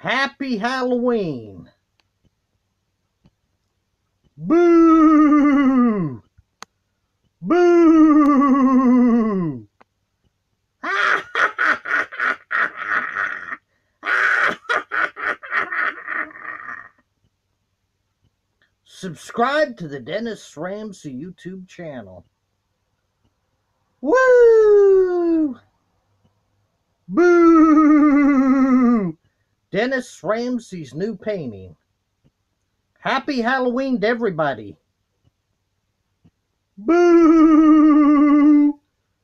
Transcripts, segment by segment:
Happy Halloween. Boo! Boo! Subscribe to the Dennis Ramsay YouTube channel. Woo! Boo! Dennis Ramsay's new painting. Happy Halloween to everybody. Boo!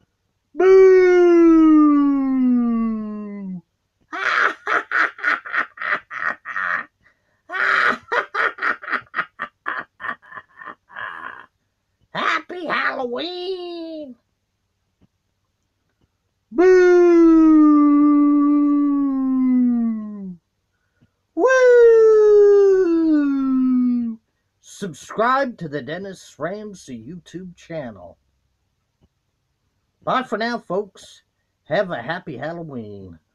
Boo! Happy Halloween! Boo! Woo! Subscribe to the Dennis Ramsay YouTube channel. Bye for now, folks. Have a happy Halloween.